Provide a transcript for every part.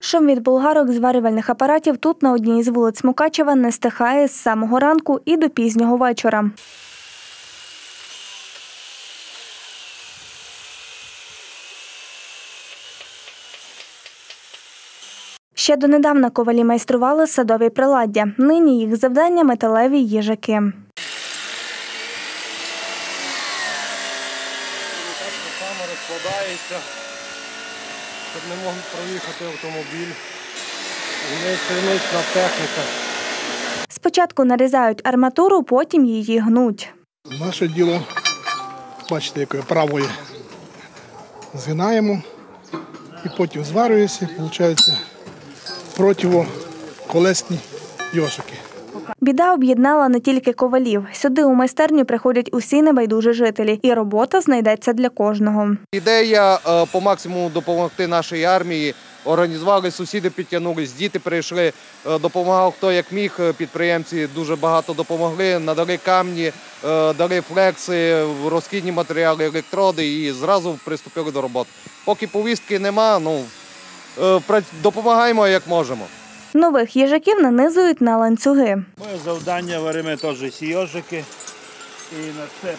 Шум від болгарок зварювальних апаратів тут на одній із вулиць Мукачева не стихає з самого ранку і до пізнього вечора. Ще донедавна ковалі майстрували садові приладдя. Нині їх завдання – металеві їжаки. Саме розкладається, щоб не мог проїхати автомобіль. Гнучна техніка. Спочатку нарізають арматуру, потім її гнуть. Наше діло, бачите, якою правою згинаємо і потім зварюється, виходить, противоколесні йошики. Біда об'єднала не тільки ковалів. Сюди у майстерню приходять усі небайдужі жителі. І робота знайдеться для кожного. Ідея по максимуму допомогти нашій армії. Організували, сусіди підтягнулись, діти прийшли, допомагав хто як міг, підприємці дуже багато допомогли, надали камні, дали флекси, розхідні матеріали, електроди і зразу приступили до роботи. Поки повістки нема, допомагаємо як можемо. Нових їжаків нанизують на ланцюги. Моє завдання варимо теж ці йожики і на цеп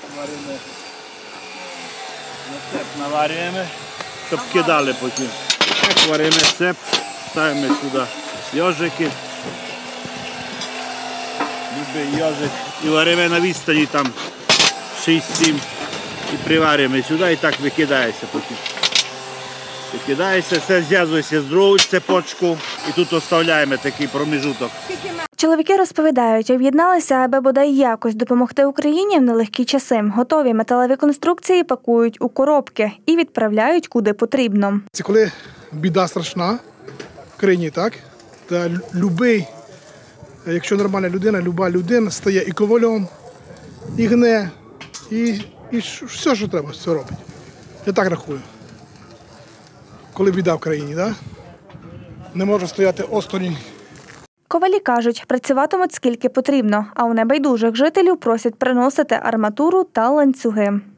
наварюємо, щоб кидали потім. Так варимо цеп, ставимо сюди йожики, любий йожик і варимо на відстані там 6-7 і приварюємо сюди і так викидається потім. Викидається, все зв'язується з другою цепочкою і тут оставляємо такий проміжуток. Чоловіки розповідають, об'єдналися, аби бодай якось допомогти Україні в нелегкі часи. Готові металеві конструкції пакують у коробки і відправляють куди потрібно. Це коли біда страшна в країні, так? Та якщо нормальна людина, люба людина стає і ковалем, і гне, і все, що треба, все робить. Я так рахую. Коли біда в країні, так? Не може стояти осторонь. Ковалі кажуть, працюватимуть скільки потрібно, а у небайдужих жителів просять приносити арматуру та ланцюги.